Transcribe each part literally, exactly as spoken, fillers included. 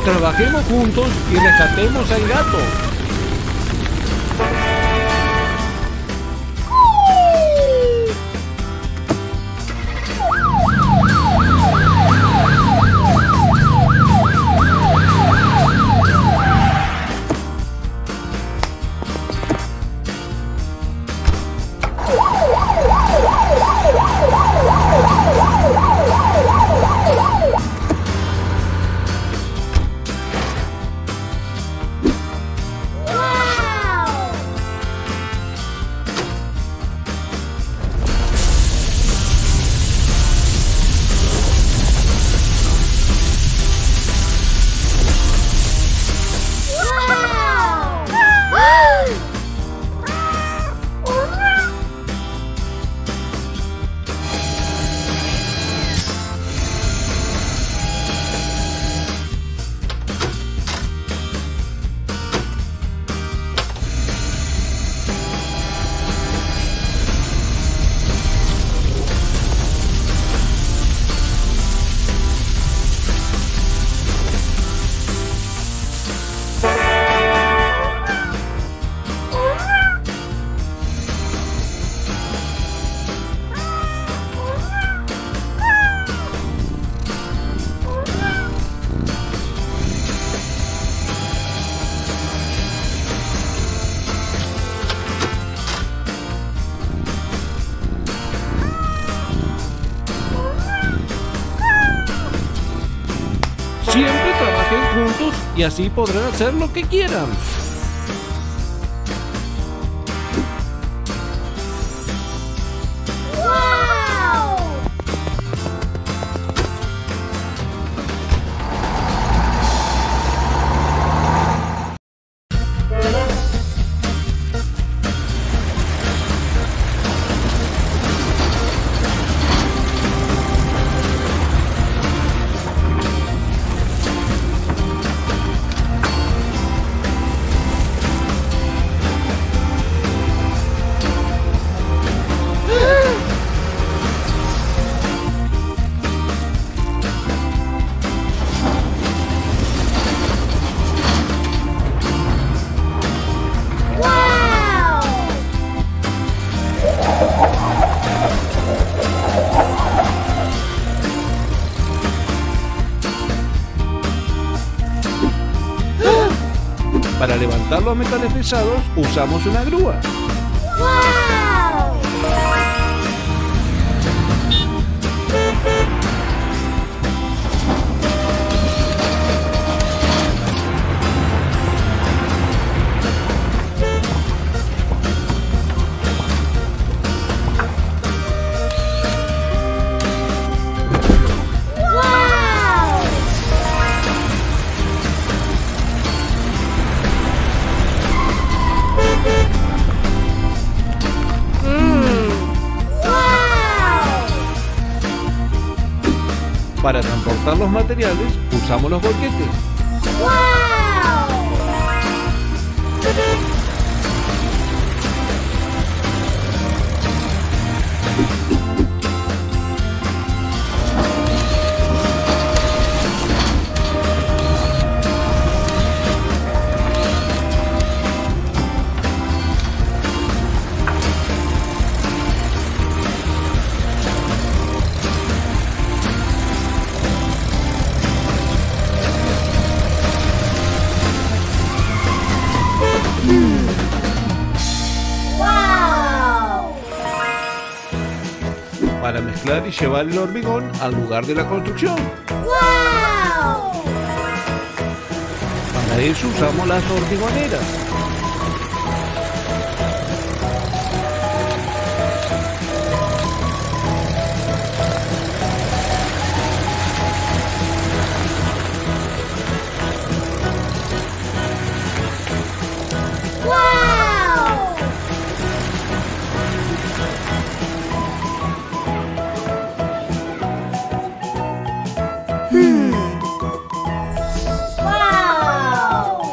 Trabajemos juntos y rescatemos al gato. Siempre trabajen juntos y así podrán hacer lo que quieran. Para levantar los metales pesados usamos una grúa. ¡Wow! Para transportar los materiales usamos los boquetes. ¡Wow! Para mezclar y llevar el hormigón al lugar de la construcción. ¡Wow! Para eso usamos las hormigoneras. Hmm. ¡Wow!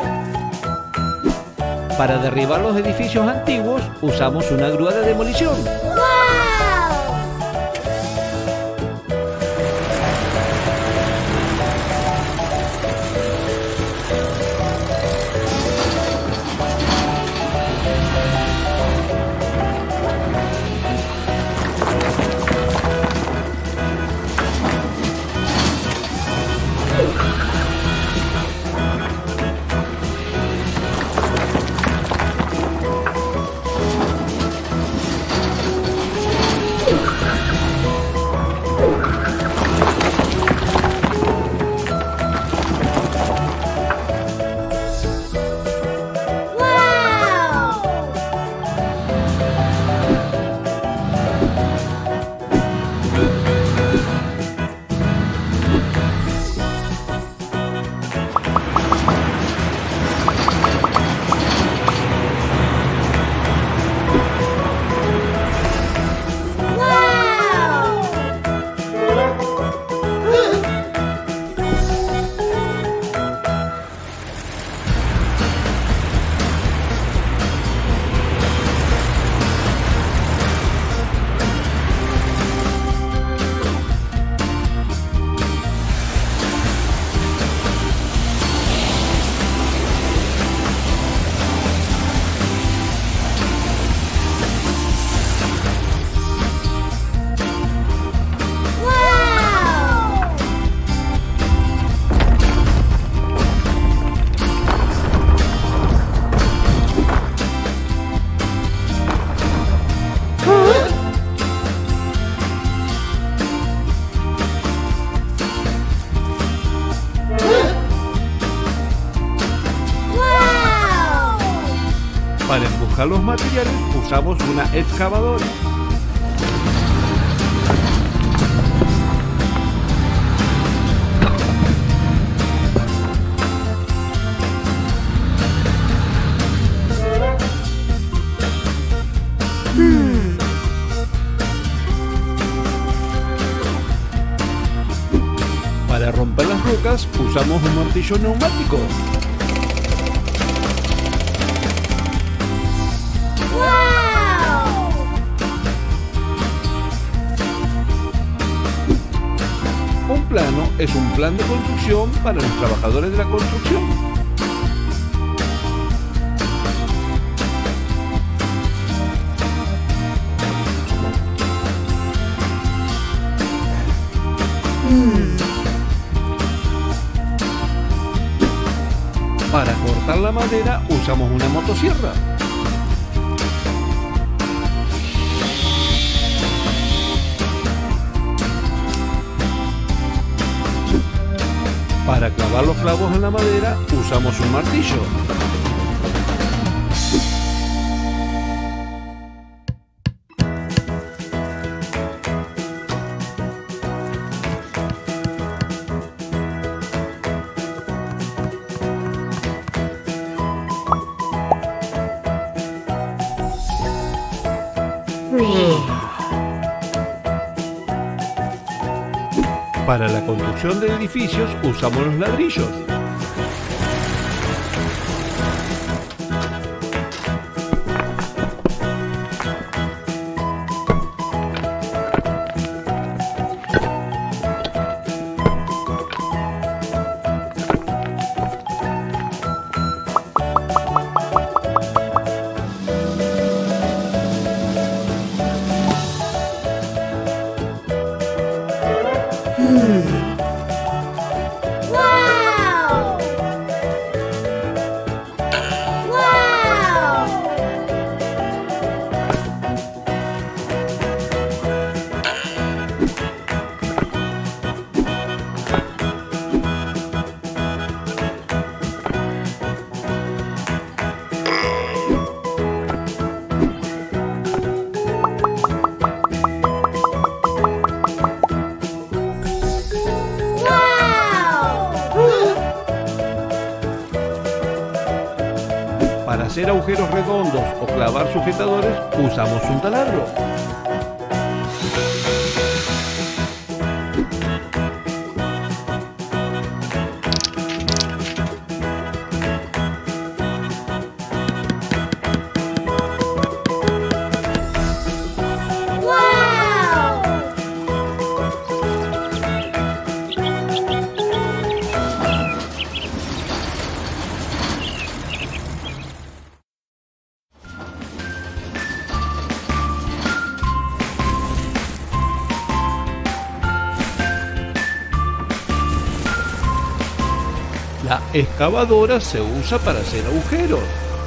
Para derribar los edificios antiguos usamos una grúa de demolición. ¡Wow! buscar los materiales usamos una excavadora. Para romper las rocas usamos un martillo neumático. ¡Wow! Un plano es un plan de construcción para los trabajadores de la construcción. Para cortar la madera usamos una motosierra. Para clavar los clavos en la madera usamos un martillo. Para la construcción de edificios usamos los ladrillos. ¡Wow! ¡Wow! Para hacer agujeros redondos o clavar sujetadores usamos un taladro. La excavadora se usa para hacer agujeros.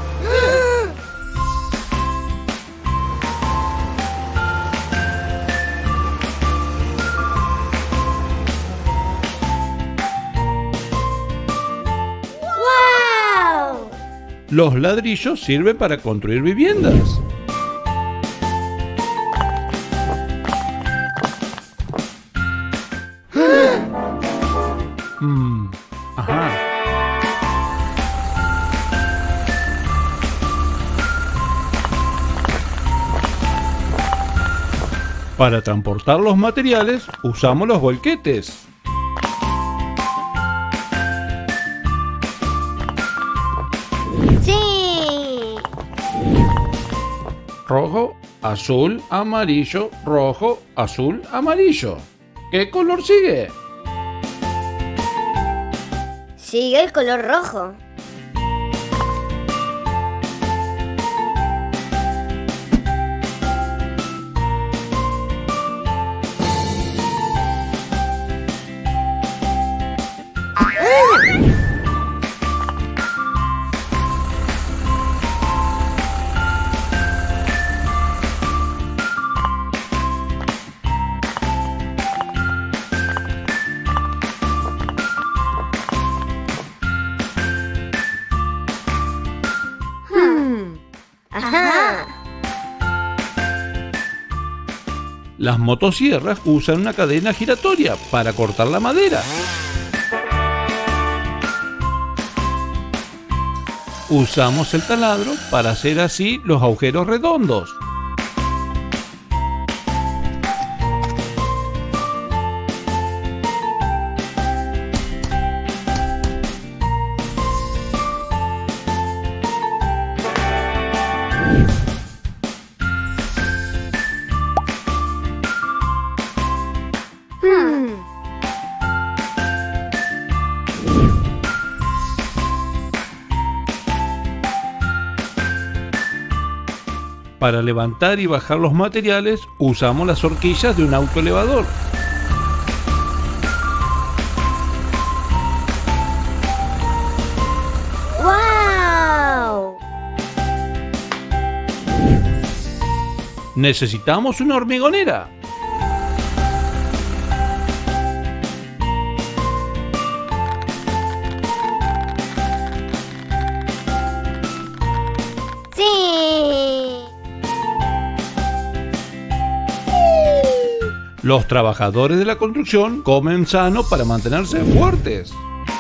¡Wow! Los ladrillos sirven para construir viviendas. Mm, ajá. Para transportar los materiales usamos los volquetes. ¡Sí! Rojo, azul, amarillo, rojo, azul, amarillo. ¿Qué color sigue? Sigue el color rojo. Las motosierras usan una cadena giratoria para cortar la madera. Usamos el taladro para hacer así los agujeros redondos. Para levantar y bajar los materiales usamos las horquillas de un autoelevador. ¡Wow! Necesitamos una hormigonera. Los trabajadores de la construcción comen sano para mantenerse fuertes.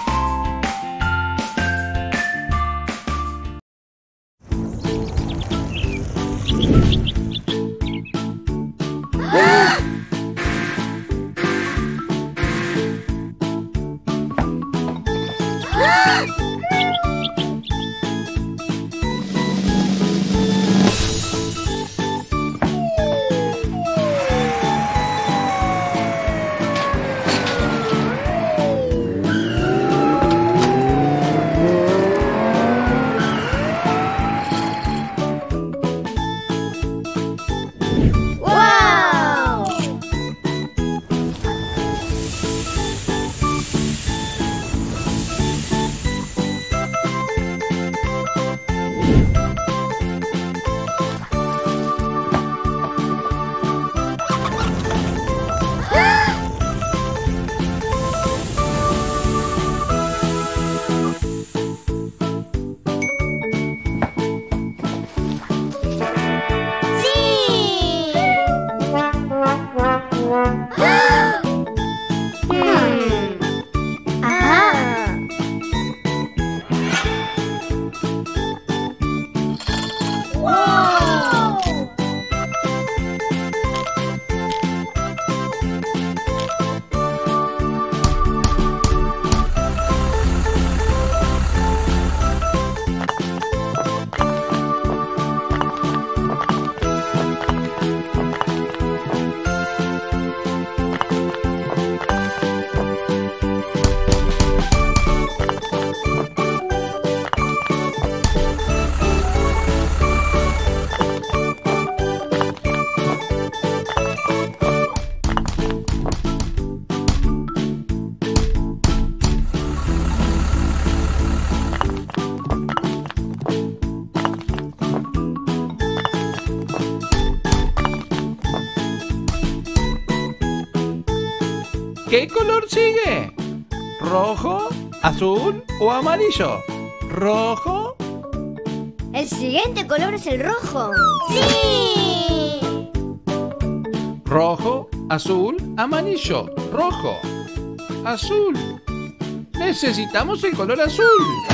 ¿Qué color sigue? ¿Rojo, azul o amarillo? ¿Rojo? El siguiente color es el rojo. ¡Sí! Rojo, azul, amarillo. Rojo, azul. Necesitamos el color azul.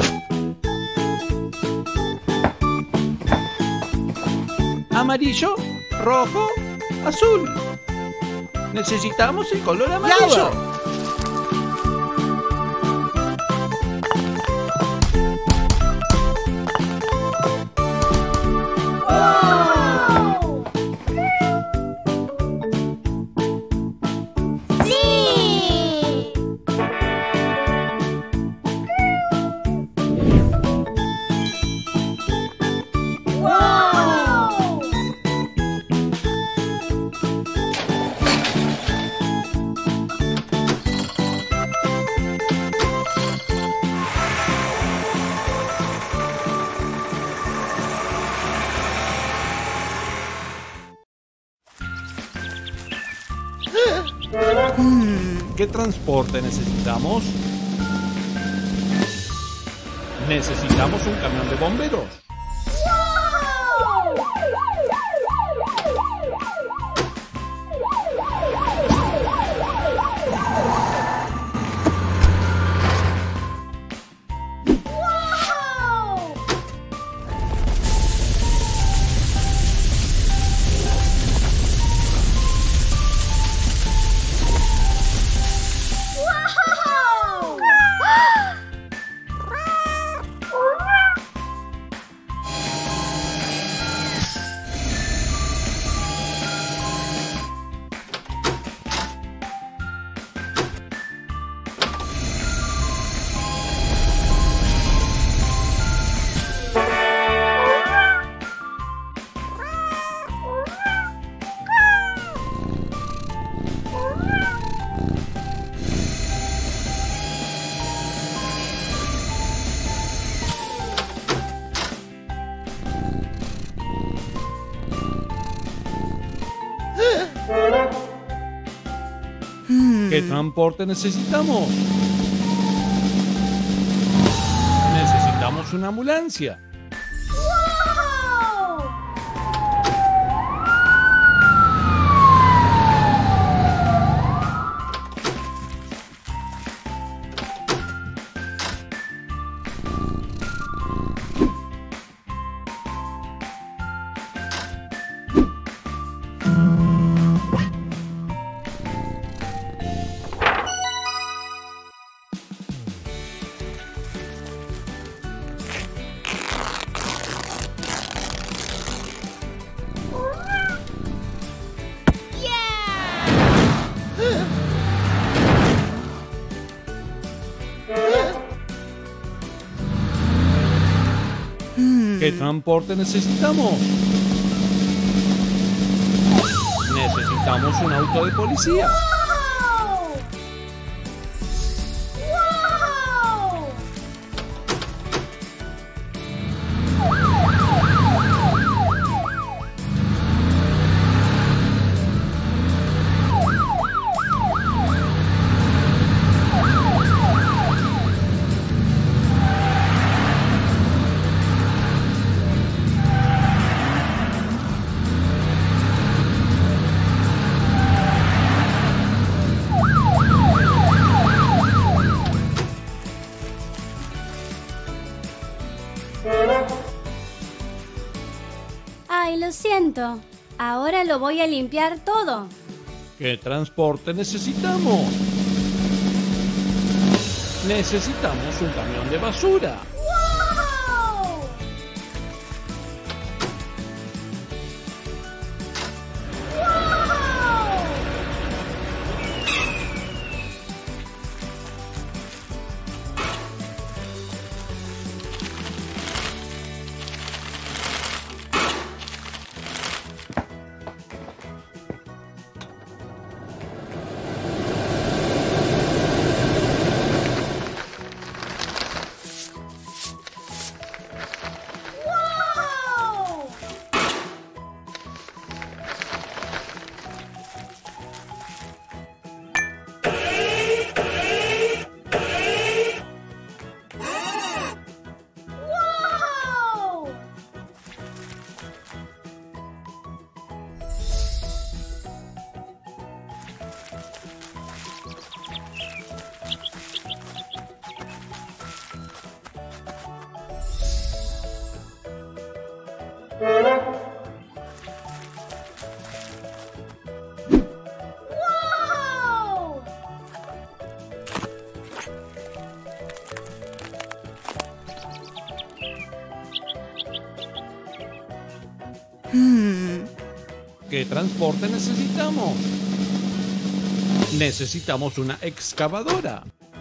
Amarillo, rojo, azul. Necesitamos el color amarillo. ¿Qué transporte necesitamos? Necesitamos un camión de bomberos. ¿Qué transporte necesitamos? Necesitamos una ambulancia. ¡Wow! ¿Qué transporte necesitamos? Necesitamos un auto de policía. ¡Wow! ¡Wow! Ay, lo siento. Ahora lo voy a limpiar todo. ¿Qué transporte necesitamos? Necesitamos un camión de basura. ¡Wow! ¡Wow! ¡Wow! ¡Wow! ¡Wow! ¿Qué transporte necesitamos? Necesitamos una excavadora.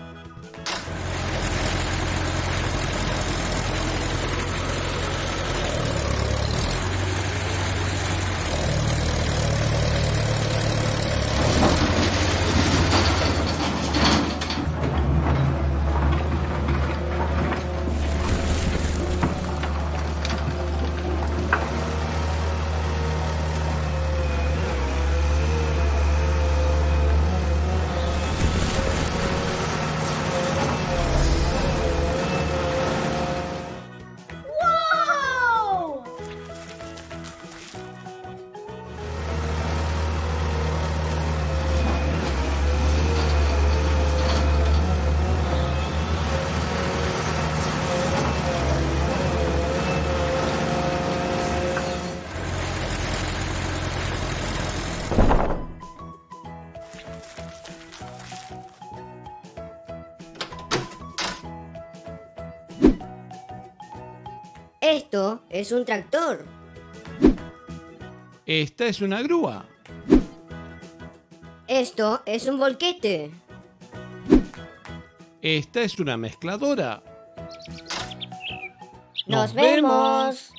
¡Wow! Esto es un tractor. Esta es una grúa. Esto es un volquete. Esta es una mezcladora. ¡Nos vemos!